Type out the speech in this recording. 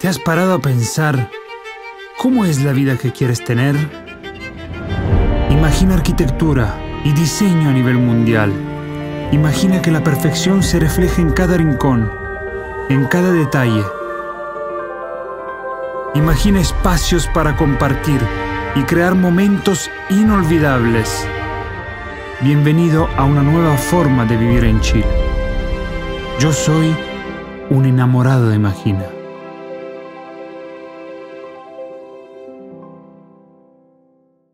¿Te has parado a pensar cómo es la vida que quieres tener? Imagina arquitectura y diseño a nivel mundial. Imagina que la perfección se refleja en cada rincón, en cada detalle. Imagina espacios para compartir y crear momentos inolvidables. Bienvenido a una nueva forma de vivir en Chile. Yo soy un enamorado de Imagina.